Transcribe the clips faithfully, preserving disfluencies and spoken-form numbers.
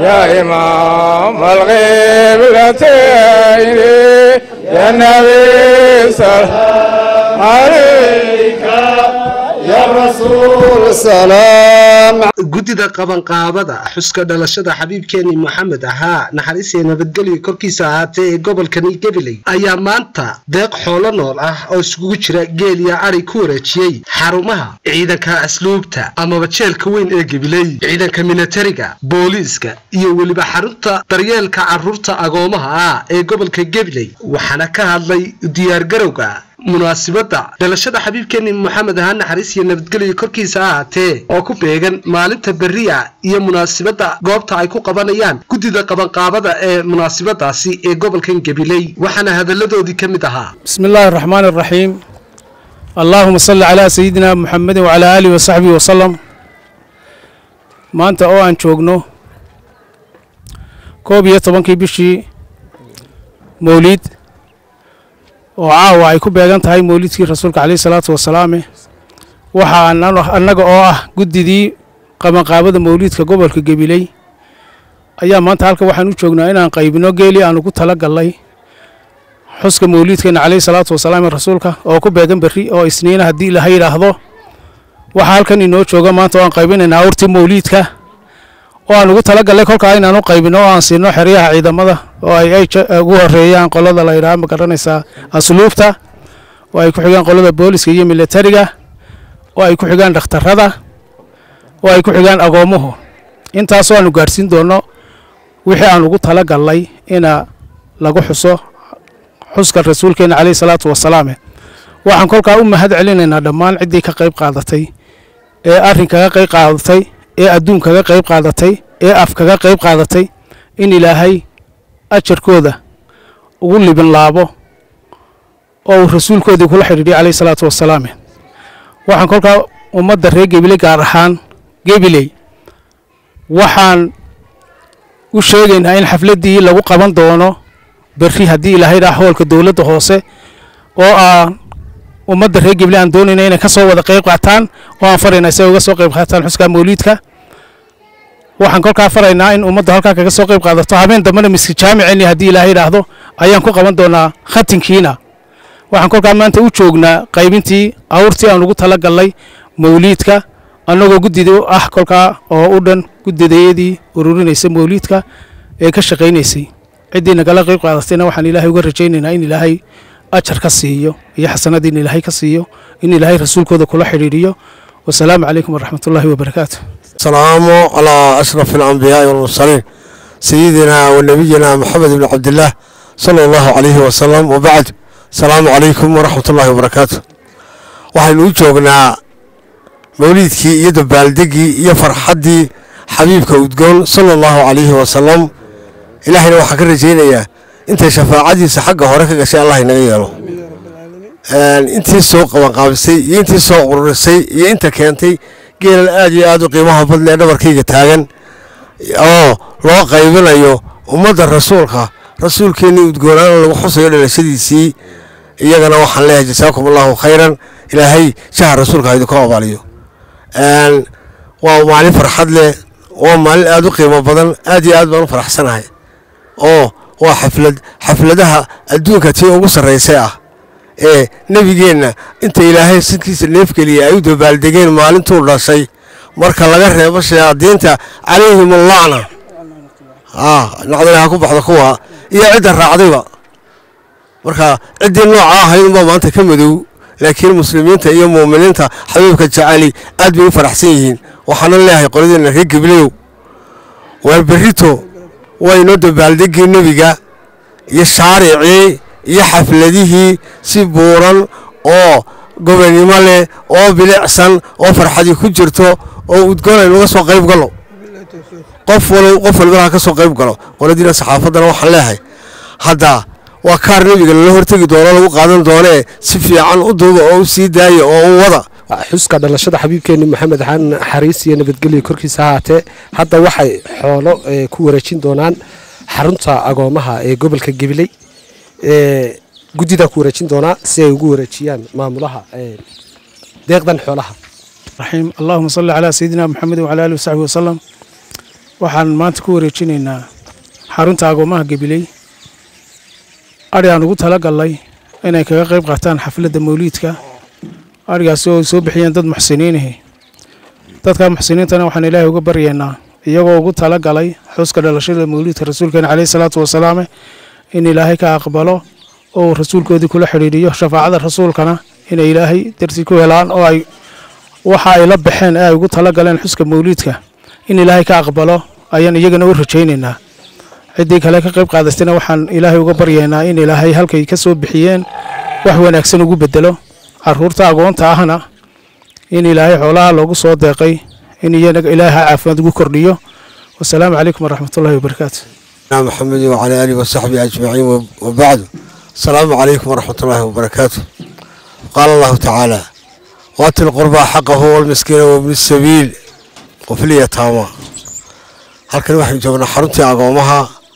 يا إمام القبلتين يا نبي سلام عليك يا رسول السلام. gudida qabanqaabada xuska dhalashada xabiibkeeni maxamed ahaa naxariisii nabadgelyo korkiisa ahaatee ee gobolka Gabiley ayaa maanta deeq xoolo nool ah oo isugu jira geel iyo ari ku wareejiyay xarumaha ciidanka asluubta ama jeelka weyn ee Gabiley, ciidanka militariga, booliiska iyo waliba xarunta daryeelka carruurta agoomaha ah ee gobolka Gabiley. waxaana ka hadlay diyaar garowga munaasabada dhalashada xabiibkeeni maxamed ahaa naxariisii nabadgelyo korkiisa ahaatee oo ku beegan maalinta bariya iyo munaasabada goobta ay ku qabanayaan gudida qabanqaabada ee munaasabadaasi ee gobolka Gabiley. waxaana hadaladoodii kamid ahaa bismillaahir rahmaanir rahiim allahumma salli ala sayyidina muhammad wa ala alihi wa sahbihi wa sallam. maanta oo aan joogno koob iyo tobankii bishii mawlid oo caawa ay ku beegan tahay mawlidkii rasuulka kaleey salaatu wasalaam, waxaan annaga oo ah gudidii qabanqaabada mawlidka gobolka Gabiley ayaa maanta halka waxaan u joognaa inaan qaybino geeli aan ugu tala galay xuska mawlidkeena kaleey salaatu wasalaam rasuulka oo ku beegan bari oo isniina hadii Ilaahay yiraahdo. waxa halkan inoo jooga maanta oo aan qaybinaynaa awrtii mawlidka oo aan ugu tala galay kolka inaan u qaybino oo aan siino xiriyaha ciidamada oo ay ay ugu horeeyaan qolada la yiraahdo magaranaysa asluubta, oo ay ku xigaan qolada booliska iyo militariga, oo ay ku xigaan dhakhtarada, oo ay ku xigaan agoomuhu. intaas oo aanu gaarsiin doono wixii aan ugu tala galay ina lagu xuso xuska rasuulkeena kaleey salaatu wasalaam. waxaan kolka u mahad celinaynaa dhammaan cidii ka qayb qaadatay ee arrinka qayb qaadatay ee adduunka ka qayb qaadatay ee afka ka qayb qaadatay in Ilaahay ajarkooda ugu liban laabo oo rasuulkoodii kula xiriiriyay kaleey salaatu wasalaam. waxaan kolka ummadda reer Gabiley gaar ahaan Gabiley waxaan u sheegaynaa in xafladii lagu qaban doono bari hadii Ilaahay hoolka dawladda hoose oo aan ummadda reer Gabiley aan doonayna inay ka soo wada qayb qaataan oo aan faraynaa si ay uga soo qayb qaataan xuska mawlidka. waxaan kolka faraynaa in ummadda halka kaga soo qayb qaadato habeen dambana miski jaamiceen hadii Ilaahay yiraahdo ayaan ku qaban doonaa khatinkiina. waxaan kolka maanta u joognaa qaybintii awrtii aan ugu tala galay mawlidka anagoo gudida ah kolka oo u dhan gudideedii ururinaysa mawlidka ee ka shaqeynaysay cidii nagala qayb qaadatayna waxaan Ilaahay uga rajaynaynaa in Ilaahay ajar ka siiyo iyo xasanadiin Ilaahay ka siiyo in Ilaahay rasuulkooda kula xiriiriyo. والسلام عليكم ورحمة الله وبركاته. السلام على أشرف الأنبياء والمرسلين سيدنا ونبينا محمد بن عبد الله صلى الله عليه وسلم وبعد. السلام عليكم ورحمة الله وبركاته. waxaan u joognaa mawlidkii iyo dabaaldegii iyo farxadii xabiibka udgoon sallallahu alayhi wa sallam. ilaahayna waxa ka rajaynayaa inta shafaacadiisa xagga hore ka gashay Allah inaga yeelo. intii soo qaban qaabisay iyo intii soo ururisay iyo inta keentay geel aad iyo aad u qiimaha badan dhabarkayga taagan oo loo qaybinayo ummadda rasuulka rasuulkeena udgoonaan lagu xusayo dhalashadiisii. iyagana waxaan leeyahay jasaakumullahu khayran, ilaahay shahr rasuulka idin ka abaaliyo. een waa maalin farxad leh, waa maalin aad u qiimo badan, aad iyo aad baan u faraxsanahay oo waa xaflad xafladaha adduunka tii ugu sareysay ah ee nabigeena inta Ilaahay sidkiisa neef kaliya ay u dabaaldegeen maalintuu dhashay marka laga reebo shayaadiinta calayhim allaana ah nacdalaha ku baxda kuwa iyo cid raacdayba. marka cidii nooca ahayd ma maanta ka madow, laakiin muslimiinta iyo muuminiinta xabiibka jacali aad bay u faraxsan yihiin. waxaan leeyahay qoladeena reer Gabiley waa barito wayno dabaaldegii nabiga iyo shaariicii iyo xafladihii si buuran oo gobonimo leh oo bilicsan oo farxadi ku jirto oo udgoon ay uga soo qayb galo. qof walow qof walba ka soo qayb galo. qoladiina saxaafadana waxaan leeyahay hadda waa kaar nabiga la hortagi doono lagu qaadan doono si fiican u duuba oo sii daayo oo u wada xuska dhalashada xabiibkeeni maxamed ahaan naxariis iyo nabadgelyo korkiisa ahaatee. hadda waxay xoolo ku wareejin doonaan xarunta agoomaha ee gobolka Gabiley ee gudida ku wareejin doona si ay ugu wareejiyaan maamulaha ee deeqdan xoolaha. رحيم اللهم صل على سيدنا محمد وعلى آله وصحبه وسلم. waxaan maanta ku wareejinaynaa xarunta agoomaha Gabiley ari aan ugu talagalay inay kaga qayb qaataan xafladda mawliidka arigaas oo soo bixiyeen dad muxsiniin ah dadka muxsiniintana waxaan Ilaahay uga baryaynaa iyagoo ugu talagalay xuska dhalashada mawliidka rasuulkeena Kaleey salaatu wasalaam in Ilaahay ka aqbalo oo rasuulkoodii kula xiriiriyo shafaacada rasuulkana in Ilaahay darsi ku helaan oo ay waxa ay la baxeen ay ugu talagaleen xuska mawliidka in Ilaahay ka aqbalo ayaan iyagana u rajaynaynaa cidii kale ka qayb qaadastayna waxaan Ilaahay uga baryaynaa in Ilaahay halkay ka soo bixiyeen wax wanaagsan ugu bedelo caruurta agoonta ahna in Ilaahay xoolaha loogu soo deeqay in iyaga Ilaahay caafimaad ugu kordhiyo wassalaamu calaykum waraxmatullaahi wabarakaatuh محمد وعلى آله وصحبه أجمعين وبعد السلام عليكم ورحمة الله وبركاته قال الله تعالى وآتوا القربى حقه والمسكين وابن السبيل وفي اليتامى هل كان واحد جونا حرمتي أقومها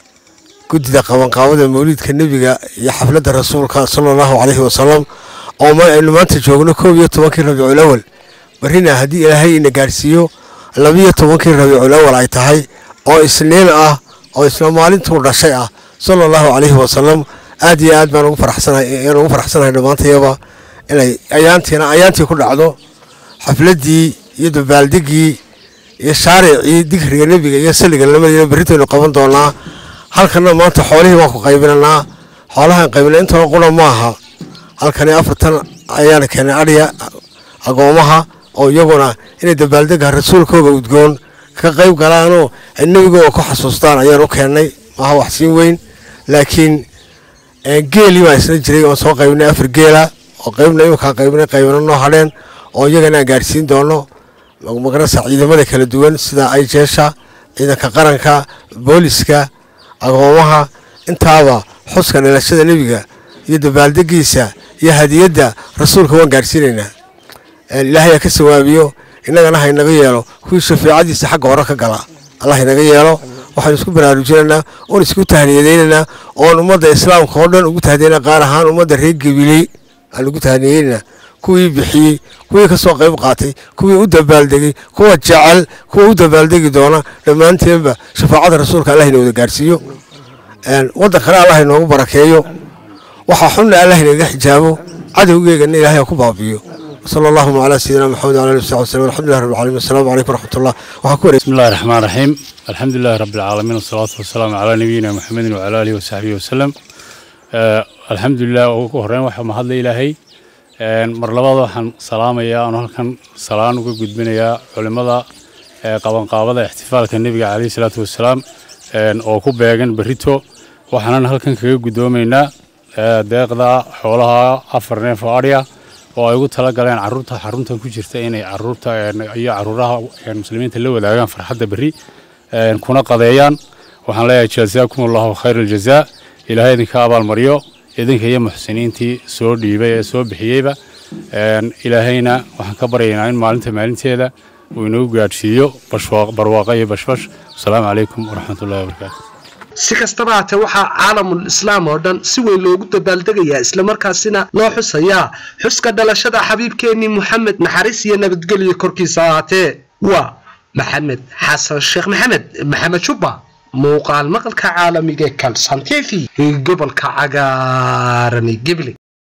كنت ذا قوان قاود المولد كالنبي يا حفلة الرسول صلى الله عليه وسلم أو ما إنه ما تجونا كوب يتوكل ربيع الأول برينا هدي إلى هاي نجارسيو لم يتوكل ربيع الأول عيتهاي أو إسنين أه أو إسلام مالين تقول رشيء صلى الله عليه وسلم آدي آد ما نقول فرحسنا نقول فرحسنا هذا ما تيابا إلى أيانتي أنا أيانتي كل عضو حفلتي يد بالدقي يشارع يذكر النبي يسلق لما يبرته نقبل دونا هل كنا ما تحوله ما قيبلنا حولها قيبلنا أنت نقول معها هل كان أفتن أيان كان أريا أقومها أو يقولنا إن الدبالدق الرسول كوجا وتقول كقيب قالانو النبي جو كحسوستان أيان وكاني ما هو حسين وين لكن جيلي ما يصير جري وسوا قيبنا أفر جيلا وقيبنا يوم كقيبنا قيبنا إنه حالين أو يجينا جالسين دونه مقرصة إذا ما ذاك الدول سدا أي جيشة إذا كقرنك بوليسك أقومها أنت هذا حسك على الشدة نبيك يد بالدقيسة يهدي يد رسولك هو جالسيننا الله يكسر بيو إننا نحن نغيره كل شيء عادي سحق وراك قلا الله ينغيره وحن نسكت برارجنا ونسكت تهنيدنا ونمض الإسلام خالدنا وقت هدينا قارهان ومض الرجال بلي على قت هنينا كوي بحي كوي كسوق يبقاتي كوي ود بالدقي كوي جعل كوي ود بالدقي دونا لما أنت يبى شفاعة رسولك الله ينود جارسيو وده خلا الله ينود بركيو وححنا الله ينجح حجابه عدو جيجنا الله يكون بابيو صلى الله على سيدنا محمد وعلى اله وصحبه وسلم الحمد لله رب العالمين السلام عليكم ورحمه الله وحكور بسم الله الرحمن الرحيم الحمد لله رب العالمين والصلاه والسلام على نبينا محمد وعلى اله وصحبه وسلم آه الحمد لله وهرين waxa mahad ilaahay een mar labaad waxaan salaamayaa aan halkan salaan uga gudbinayaa culimada ee qaban qaabada ihtifaalka nabiga kaleey salaatu wasalaam een oo ku beegan barito waxaan halkan kaga gudoomeynaa deeqda xoolaha afar neef oo ariya oo ay ugu tala galeen caruurta xaruntan ku jirta inay caruurta iyo caruuraha muslimiinta la wadaagaan farxadda bari een kuna qadeeyaan waxaan leeyahay jazaakumullahu khayral jazaa ilaahay idinka abaal mariyo idinka iyo muxsiniintii soo dhiibay ee soo bixiyayba een ilaahayna waxaan ka baryaynaa in maalinta maalinteeda uu inoo gaadhsiiyo barwaaqo iyo bashbash assalaamu calaykum waraxmatullaahi wabarakaatuh si kastaba haatee waxaa caalamul islaam oo dhan si weyn loogu dabaaldegayaa islamarkaasina loo xusayaa xuska dhalashada xabiibkeenii Muxamed naxariis iyo nabadgelyo korkiisa ahaatee waa maxamed xasan sheekh maxamed maxamed Juba muuqaal maqalka caalamiga Kalsan T V gobolka cagaaran Gabiley.